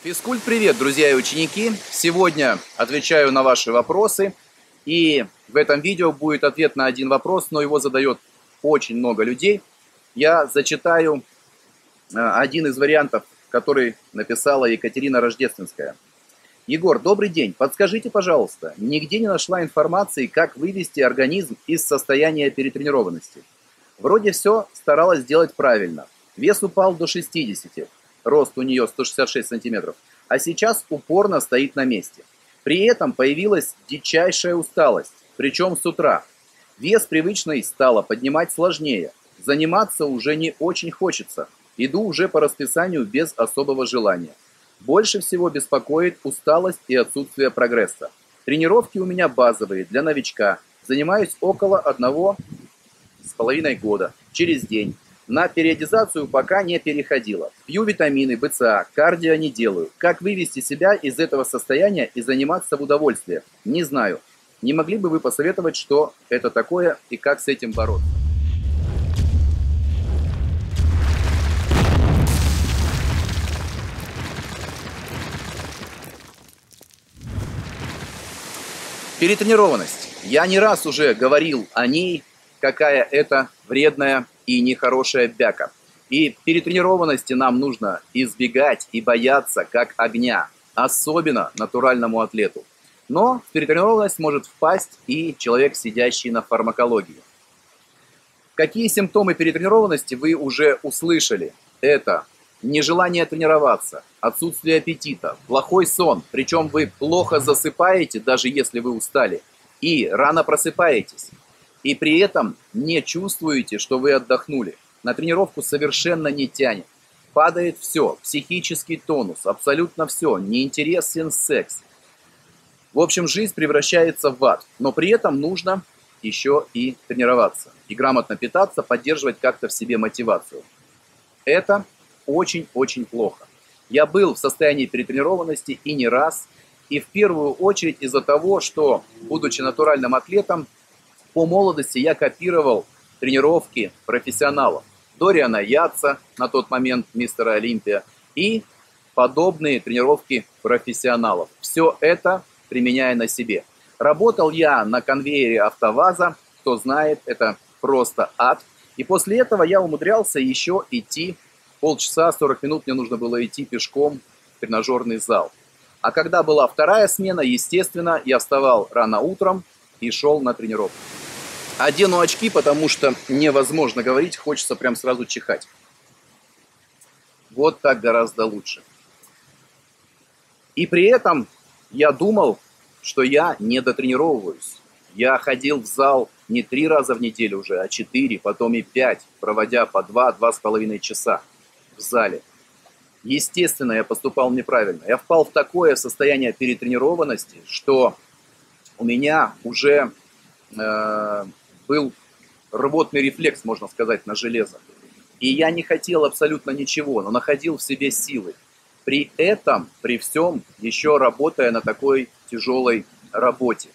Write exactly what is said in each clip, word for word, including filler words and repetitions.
Физкульт, привет, друзья и ученики! Сегодня отвечаю на ваши вопросы. И в этом видео будет ответ на один вопрос, но его задает очень много людей. Я зачитаю один из вариантов, который написала Екатерина Рождественская. Егор, добрый день. Подскажите, пожалуйста, нигде не нашла информации, как вывести организм из состояния перетренированности. Вроде все старалась сделать правильно. Вес упал до шестидесяти. Рост у нее сто шестьдесят шесть сантиметров, а сейчас упорно стоит на месте. При этом появилась дичайшая усталость, причем с утра. Вес привычный стало поднимать сложнее, заниматься уже не очень хочется. Иду уже по расписанию без особого желания. Больше всего беспокоит усталость и отсутствие прогресса. Тренировки у меня базовые, для новичка. Занимаюсь около одного с половиной года, через день. На периодизацию пока не переходила. Пью витамины, БЦА, кардио не делаю. Как вывести себя из этого состояния и заниматься в удовольствие? Не знаю. Не могли бы вы посоветовать, что это такое и как с этим бороться? Перетренированность. Я не раз уже говорил о ней, какая это вредная и нехорошая бяка. И перетренированности нам нужно избегать и бояться как огня, особенно натуральному атлету. Но в перетренированность может впасть и человек, сидящий на фармакологии. Какие симптомы перетренированности вы уже услышали? Это нежелание тренироваться, отсутствие аппетита, плохой сон, причем вы плохо засыпаете, даже если вы устали, и рано просыпаетесь. И при этом не чувствуете, что вы отдохнули. На тренировку совершенно не тянет. Падает все, психический тонус, абсолютно все, неинтересен секс. В общем, жизнь превращается в ад. Но при этом нужно еще и тренироваться. И грамотно питаться, поддерживать как-то в себе мотивацию. Это очень-очень плохо. Я был в состоянии перетренированности и не раз. И в первую очередь из-за того, что, будучи натуральным атлетом, по молодости я копировал тренировки профессионалов. Дориана Яца, на тот момент мистера Олимпия, и подобные тренировки профессионалов. Все это применяя на себе. Работал я на конвейере АвтоВАЗа, кто знает, это просто ад. И после этого я умудрялся еще идти полчаса, сорок минут мне нужно было идти пешком в тренажерный зал. А когда была вторая смена, естественно, я вставал рано утром и шел на тренировку. Одену очки, потому что невозможно говорить, хочется прям сразу чихать. Вот так гораздо лучше. И при этом я думал, что я не дотренировываюсь. Я ходил в зал не три раза в неделю уже, а четыре, потом и пять, проводя по два-два с половиной часа в зале. Естественно, я поступал неправильно. Я впал в такое состояние перетренированности, что у меня уже э, был рвотный рефлекс, можно сказать, на железо. И я не хотел абсолютно ничего, но находил в себе силы. При этом, при всем, еще работая на такой тяжелой работе.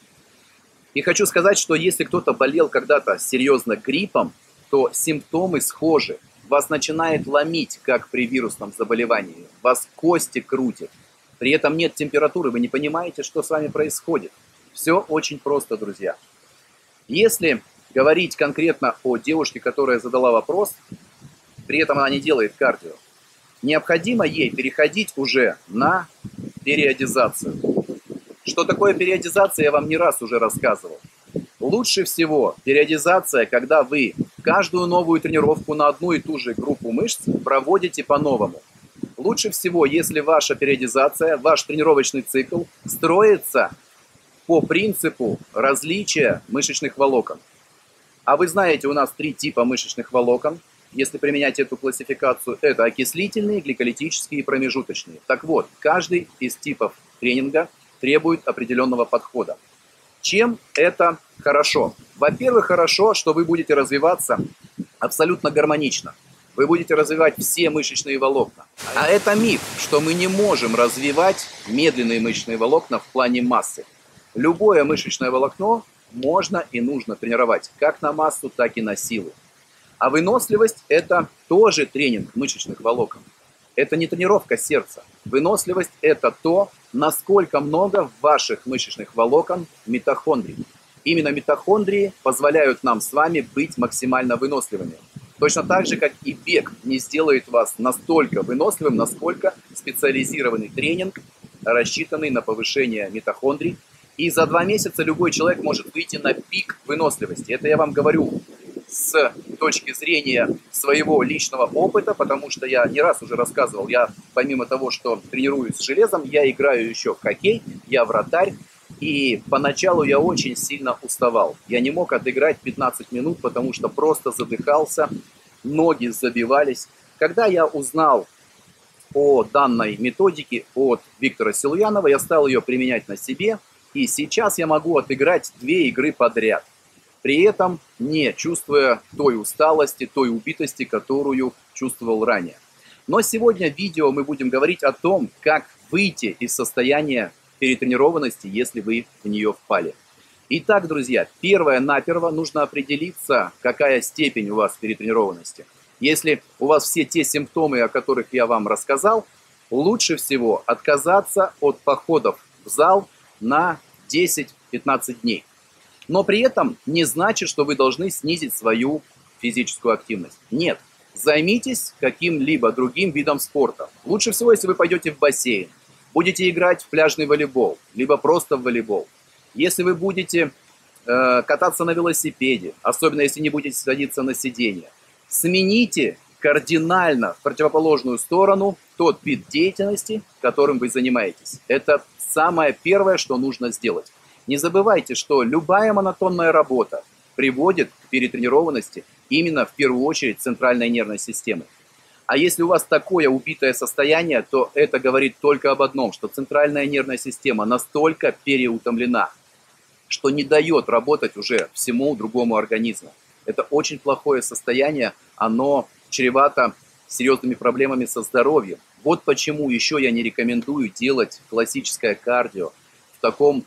И хочу сказать, что если кто-то болел когда-то серьезно гриппом, то симптомы схожи. Вас начинает ломить, как при вирусном заболевании. Вас кости крутят. При этом нет температуры, вы не понимаете, что с вами происходит. Все очень просто, друзья. Если говорить конкретно о девушке, которая задала вопрос, при этом она не делает кардио, необходимо ей переходить уже на периодизацию. Что такое периодизация, я вам не раз уже рассказывал. Лучше всего периодизация, когда вы каждую новую тренировку на одну и ту же группу мышц проводите по-новому. Лучше всего, если ваша периодизация, ваш тренировочный цикл строится по принципу различия мышечных волокон. А вы знаете, у нас три типа мышечных волокон. Если применять эту классификацию, это окислительные, гликолитические и промежуточные. Так вот, каждый из типов тренинга требует определенного подхода. Чем это хорошо? Во-первых, хорошо, что вы будете развиваться абсолютно гармонично. Вы будете развивать все мышечные волокна. А это миф, что мы не можем развивать медленные мышечные волокна в плане массы. Любое мышечное волокно можно и нужно тренировать как на массу, так и на силу. А выносливость – это тоже тренинг мышечных волокон. Это не тренировка сердца. Выносливость – это то, насколько много в ваших мышечных волокон митохондрий. Именно митохондрии позволяют нам с вами быть максимально выносливыми. Точно так же, как и бег не сделает вас настолько выносливым, насколько специализированный тренинг, рассчитанный на повышение митохондрий. И за два месяца любой человек может выйти на пик выносливости. Это я вам говорю с точки зрения своего личного опыта, потому что я не раз уже рассказывал, я помимо того, что тренируюсь с железом, я играю еще в хоккей, я вратарь, и поначалу я очень сильно уставал. Я не мог отыграть пятнадцать минут, потому что просто задыхался, ноги забивались. Когда я узнал о данной методике от Виктора Силуянова, я стал ее применять на себе, и сейчас я могу отыграть две игры подряд. При этом не чувствуя той усталости, той убитости, которую чувствовал ранее. Но сегодня в видео мы будем говорить о том, как выйти из состояния перетренированности, если вы в нее впали. Итак, друзья, первое-наперво нужно определиться, какая степень у вас перетренированности. Если у вас все те симптомы, о которых я вам рассказал, лучше всего отказаться от походов в зал на десять-пятнадцать дней. Но при этом не значит, что вы должны снизить свою физическую активность. Нет, займитесь каким-либо другим видом спорта. Лучше всего, если вы пойдете в бассейн, будете играть в пляжный волейбол, либо просто в волейбол. Если вы будете э, кататься на велосипеде, особенно если не будете садиться на сиденье, смените кардинально в противоположную сторону тот вид деятельности, которым вы занимаетесь. Это самое первое, что нужно сделать. Не забывайте, что любая монотонная работа приводит к перетренированности именно в первую очередь центральной нервной системы. А если у вас такое убитое состояние, то это говорит только об одном, что центральная нервная система настолько переутомлена, что не дает работать уже всему другому организму. Это очень плохое состояние, оно чревато серьезными проблемами со здоровьем. Вот почему еще я не рекомендую делать классическое кардио в таком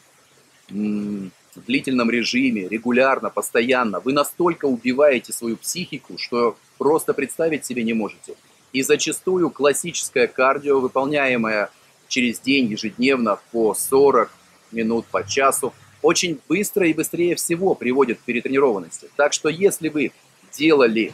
в длительном режиме, регулярно, постоянно. Вы настолько убиваете свою психику, что просто представить себе не можете. И зачастую классическое кардио, выполняемое через день ежедневно по сорок минут, по часу, очень быстро и быстрее всего приводит к перетренированности. Так что если вы делали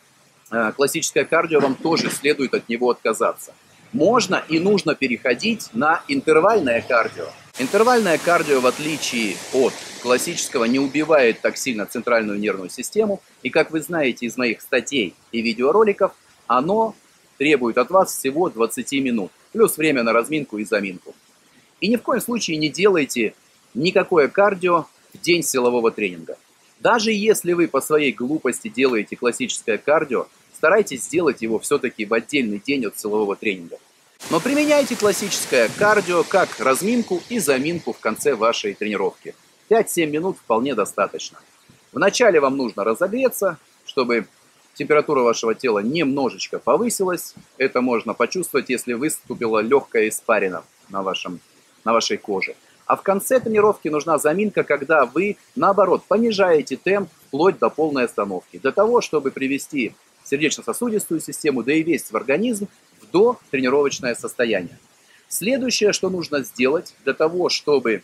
э, классическое кардио, вам тоже следует от него отказаться. Можно и нужно переходить на интервальное кардио. Интервальное кардио, в отличие от классического, не убивает так сильно центральную нервную систему. И, как вы знаете из моих статей и видеороликов, оно требует от вас всего двадцать минут. Плюс время на разминку и заминку. И ни в коем случае не делайте никакое кардио в день силового тренинга. Даже если вы по своей глупости делаете классическое кардио, старайтесь сделать его все-таки в отдельный день от силового тренинга. Но применяйте классическое кардио как разминку и заминку в конце вашей тренировки. пять-семь минут вполне достаточно. Вначале вам нужно разогреться, чтобы температура вашего тела немножечко повысилась. Это можно почувствовать, если выступила легкая испарина на, вашем, на вашей коже. А в конце тренировки нужна заминка, когда вы, наоборот, понижаете темп вплоть до полной остановки. Для того, чтобы привести сердечно-сосудистую систему, да и весь организм в дотренировочное состояние. Следующее, что нужно сделать для того, чтобы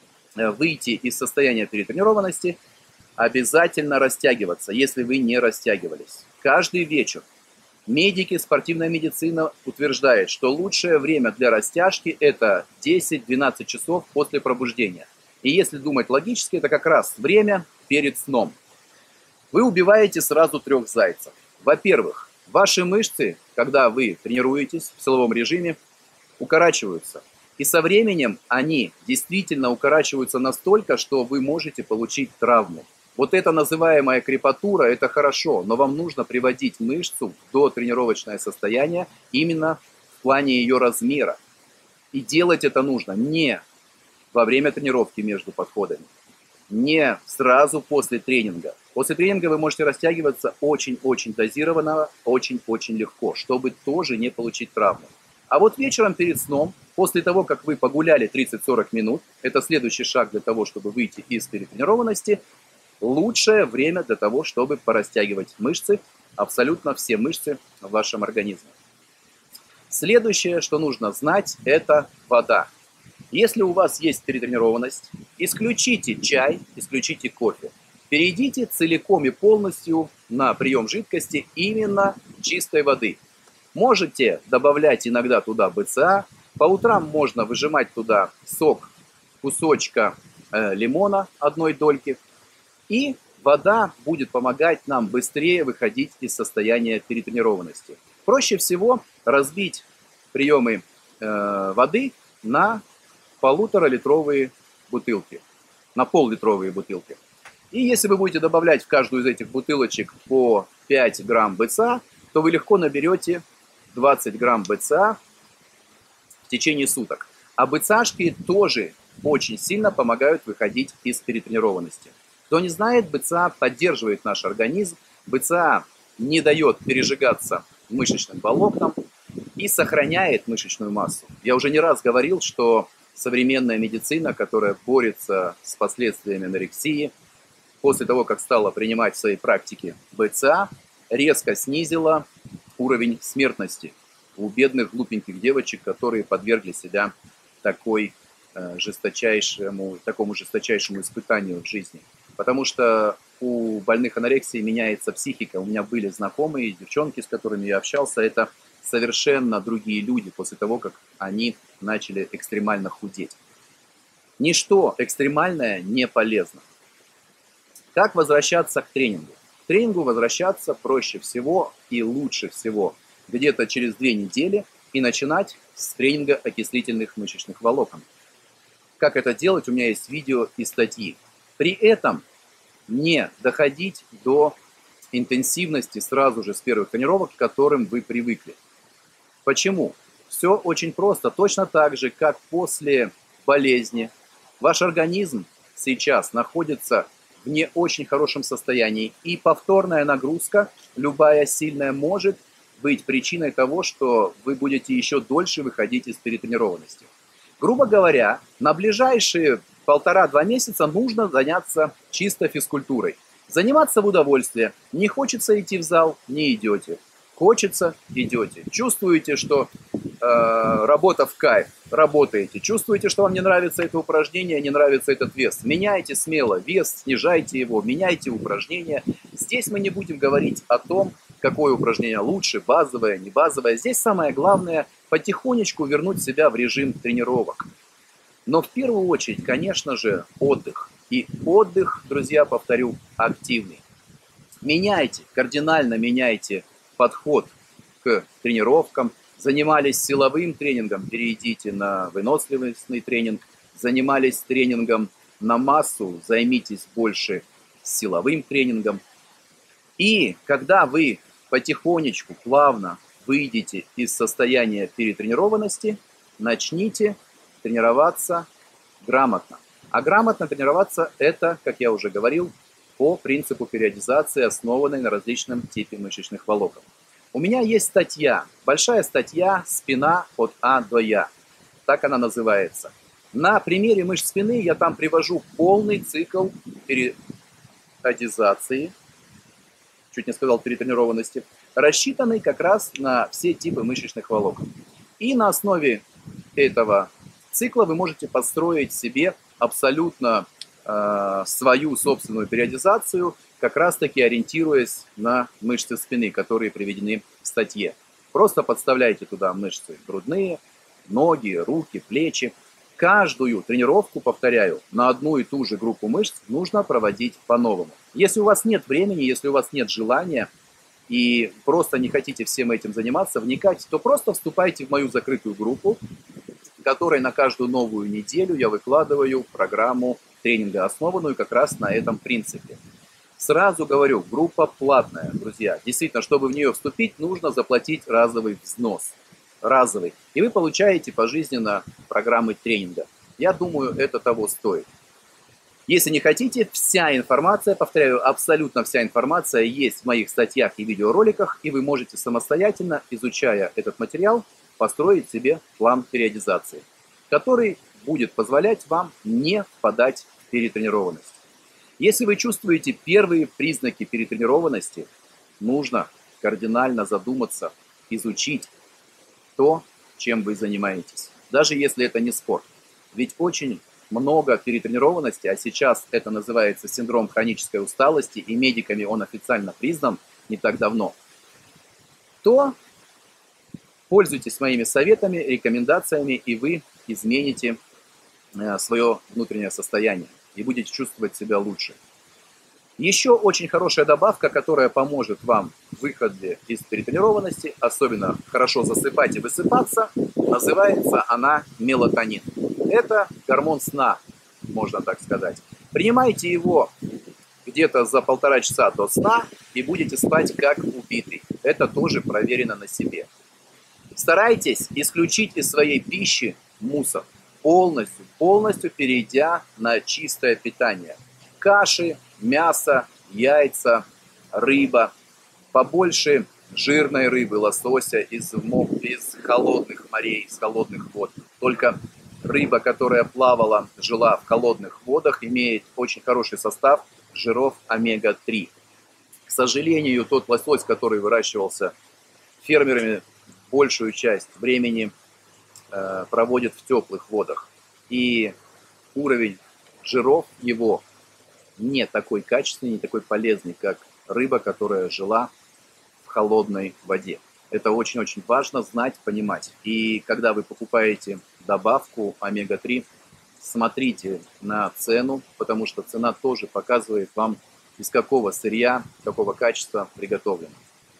выйти из состояния перетренированности, обязательно растягиваться, если вы не растягивались. Каждый вечер медики, спортивная медицина утверждает, что лучшее время для растяжки это десять-двенадцать часов после пробуждения. И если думать логически, это как раз время перед сном. Вы убиваете сразу трех зайцев. Во-первых, ваши мышцы, когда вы тренируетесь в силовом режиме, укорачиваются. И со временем они действительно укорачиваются настолько, что вы можете получить травму. Вот это называемая крепатура, это хорошо, но вам нужно приводить мышцу в дотренировочное состояние именно в плане ее размера. И делать это нужно не во время тренировки между подходами, не сразу после тренинга. После тренинга вы можете растягиваться очень-очень дозированно, очень-очень легко, чтобы тоже не получить травму. А вот вечером перед сном, после того, как вы погуляли тридцать-сорок минут, это следующий шаг для того, чтобы выйти из перетренированности, лучшее время для того, чтобы порастягивать мышцы, абсолютно все мышцы в вашем организме. Следующее, что нужно знать, это вода. Если у вас есть перетренированность, исключите чай, исключите кофе. Перейдите целиком и полностью на прием жидкости именно чистой воды. Можете добавлять иногда туда бэ цэ а. По утрам можно выжимать туда сок кусочка э, лимона одной дольки. И вода будет помогать нам быстрее выходить из состояния перетренированности. Проще всего разбить приемы э, воды на полуторалитровые бутылки, на пол-литровые бутылки. И если вы будете добавлять в каждую из этих бутылочек по пять грамм бэ цэ а, то вы легко наберете двадцать грамм бэ цэ а в течение суток. А бэ цэ ашки тоже очень сильно помогают выходить из перетренированности. Кто не знает, бэ цэ а поддерживает наш организм, бэ цэ а не дает пережигаться мышечным волокнам и сохраняет мышечную массу. Я уже не раз говорил, что современная медицина, которая борется с последствиями анорексии, после того, как стала принимать в своей практике бэ цэ а, резко снизила уровень смертности у бедных глупеньких девочек, которые подвергли себя такой, э, жесточайшему, такому жесточайшему испытанию в жизни. Потому что у больных анорексией меняется психика. У меня были знакомые девчонки, с которыми я общался, это совершенно другие люди после того, как они начали экстремально худеть. Ничто экстремальное не полезно. Как возвращаться к тренингу? К тренингу возвращаться проще всего и лучше всего где-то через две недели и начинать с тренинга окислительных мышечных волокон. Как это делать, у меня есть видео и статьи. При этом не доходить до интенсивности сразу же с первых тренировок, к которым вы привыкли. Почему? Все очень просто. Точно так же, как после болезни, ваш организм сейчас находится в не очень хорошем состоянии, и повторная нагрузка, любая сильная, может быть причиной того, что вы будете еще дольше выходить из перетренированности. Грубо говоря, на ближайшие полтора-два месяца нужно заняться чисто физкультурой. Заниматься в удовольствие. Не хочется идти в зал – не идете. Хочется – идете. Чувствуете, что э, работа в кайф – работаете. Чувствуете, что вам не нравится это упражнение, не нравится этот вес. Меняйте смело вес, снижайте его, меняйте упражнения. Здесь мы не будем говорить о том, какое упражнение лучше, базовое, не базовое. Здесь самое главное – потихонечку вернуть себя в режим тренировок. Но в первую очередь, конечно же, отдых. И отдых, друзья, повторю, активный. Меняйте, кардинально меняйте подход к тренировкам. Занимались силовым тренингом, перейдите на выносливостный тренинг. Занимались тренингом на массу, займитесь больше силовым тренингом. И когда вы потихонечку, плавно выйдете из состояния перетренированности, начните тренироваться грамотно. А грамотно тренироваться – это, как я уже говорил, по принципу периодизации, основанной на различном типе мышечных волокон. У меня есть статья, большая статья «Спина от А до Я». Так она называется. На примере мышц спины я там привожу полный цикл периодизации, чуть не сказал перетренированности, рассчитанный как раз на все типы мышечных волокон. И на основе этого цикла вы можете построить себе абсолютно э, свою собственную периодизацию, как раз-таки ориентируясь на мышцы спины, которые приведены в статье. Просто подставляйте туда мышцы грудные, ноги, руки, плечи. Каждую тренировку, повторяю, на одну и ту же группу мышц нужно проводить по-новому. Если у вас нет времени, если у вас нет желания и просто не хотите всем этим заниматься, вникать, то просто вступайте в мою закрытую группу, в которой на каждую новую неделю я выкладываю программу тренинга, основанную как раз на этом принципе. Сразу говорю, группа платная, друзья. Действительно, чтобы в нее вступить, нужно заплатить разовый взнос. Разовый. И вы получаете пожизненно программы тренинга. Я думаю, это того стоит. Если не хотите, вся информация, повторяю, абсолютно вся информация есть в моих статьях и видеороликах, и вы можете самостоятельно, изучая этот материал, построить себе план периодизации, который будет позволять вам не впадать в перетренированность. Если вы чувствуете первые признаки перетренированности, нужно кардинально задуматься, изучить то, чем вы занимаетесь. Даже если это не спорт. Ведь очень много перетренированности, а сейчас это называется синдром хронической усталости, и медиками он официально признан не так давно, то пользуйтесь моими советами, рекомендациями, и вы измените свое внутреннее состояние и будете чувствовать себя лучше. Еще очень хорошая добавка, которая поможет вам в выходе из перетренированности, особенно хорошо засыпать и высыпаться, называется она мелатонин. Это гормон сна, можно так сказать. Принимайте его где-то за полтора часа до сна и будете спать как убитый. Это тоже проверено на себе. Старайтесь исключить из своей пищи мусор, полностью, полностью перейдя на чистое питание. Каши, мясо, яйца, рыба, побольше жирной рыбы, лосося из, из холодных морей, из холодных вод. Только рыба, которая плавала, жила в холодных водах, имеет очень хороший состав жиров омега три. К сожалению, тот лосось, который выращивался фермерами, большую часть времени э, проводит в теплых водах. И уровень жиров его не такой качественный, не такой полезный, как рыба, которая жила в холодной воде. Это очень-очень важно знать, понимать. И когда вы покупаете добавку омега три, смотрите на цену, потому что цена тоже показывает вам, из какого сырья, какого качества приготовлено.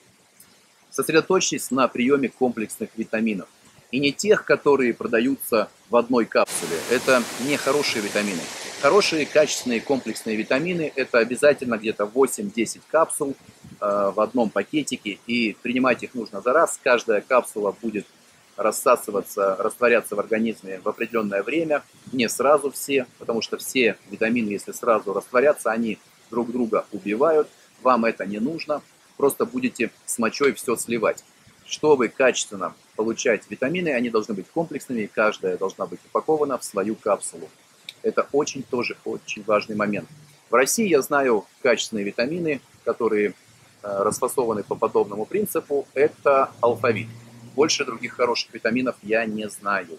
Сосредоточьтесь на приеме комплексных витаминов. И не тех, которые продаются в одной капсуле. Это не хорошие витамины. Хорошие, качественные, комплексные витамины – это обязательно где-то восемь-десять капсул э, в одном пакетике. И принимать их нужно за раз. Каждая капсула будет рассасываться, растворяться в организме в определенное время. Не сразу все, потому что все витамины, если сразу растворятся, они друг друга убивают. Вам это не нужно. Просто будете с мочой все сливать. Чтобы качественно получать витамины, они должны быть комплексными, и каждая должна быть упакована в свою капсулу. Это очень тоже очень важный момент. В России я знаю качественные витамины, которые э, расфасованы по подобному принципу. Это алфавит. Больше других хороших витаминов я не знаю.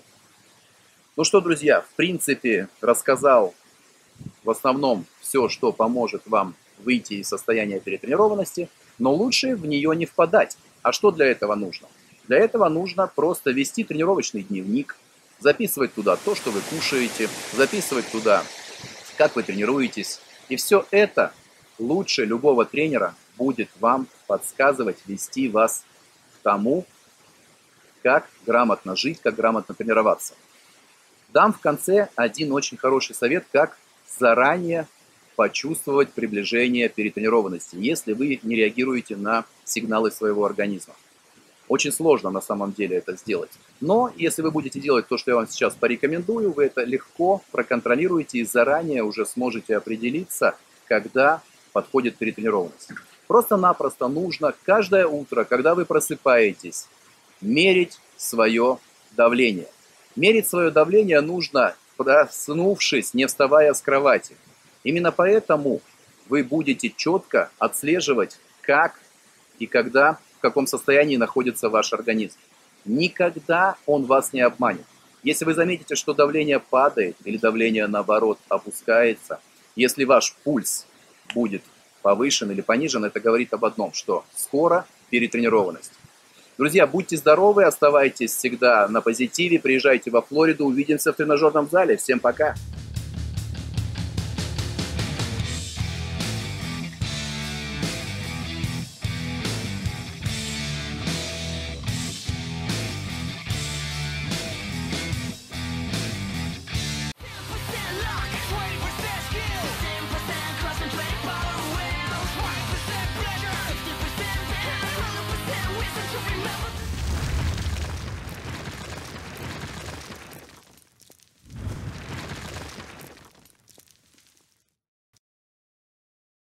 Ну что, друзья, в принципе, рассказал в основном все, что поможет вам выйти из состояния перетренированности, но лучше в нее не впадать. А что для этого нужно? Для этого нужно просто вести тренировочный дневник, записывать туда то, что вы кушаете, записывать туда, как вы тренируетесь. И все это лучше любого тренера будет вам подсказывать, вести вас к тому, как грамотно жить, как грамотно тренироваться. Дам в конце один очень хороший совет, как заранее почувствовать приближение перетренированности, если вы не реагируете на сигналы своего организма. Очень сложно на самом деле это сделать. Но если вы будете делать то, что я вам сейчас порекомендую, вы это легко проконтролируете и заранее уже сможете определиться, когда подходит перетренированность. Просто-напросто нужно каждое утро, когда вы просыпаетесь, мерить свое давление. Мерить свое давление нужно, проснувшись, не вставая с кровати. Именно поэтому вы будете четко отслеживать, как и когда, в каком состоянии находится ваш организм. Никогда он вас не обманет. Если вы заметите, что давление падает или давление, наоборот, опускается, если ваш пульс будет повышен или понижен, это говорит об одном, что скоро перетренированность. Друзья, будьте здоровы, оставайтесь всегда на позитиве, приезжайте во Флориду, увидимся в тренажерном зале. Всем пока! twenty percent skill.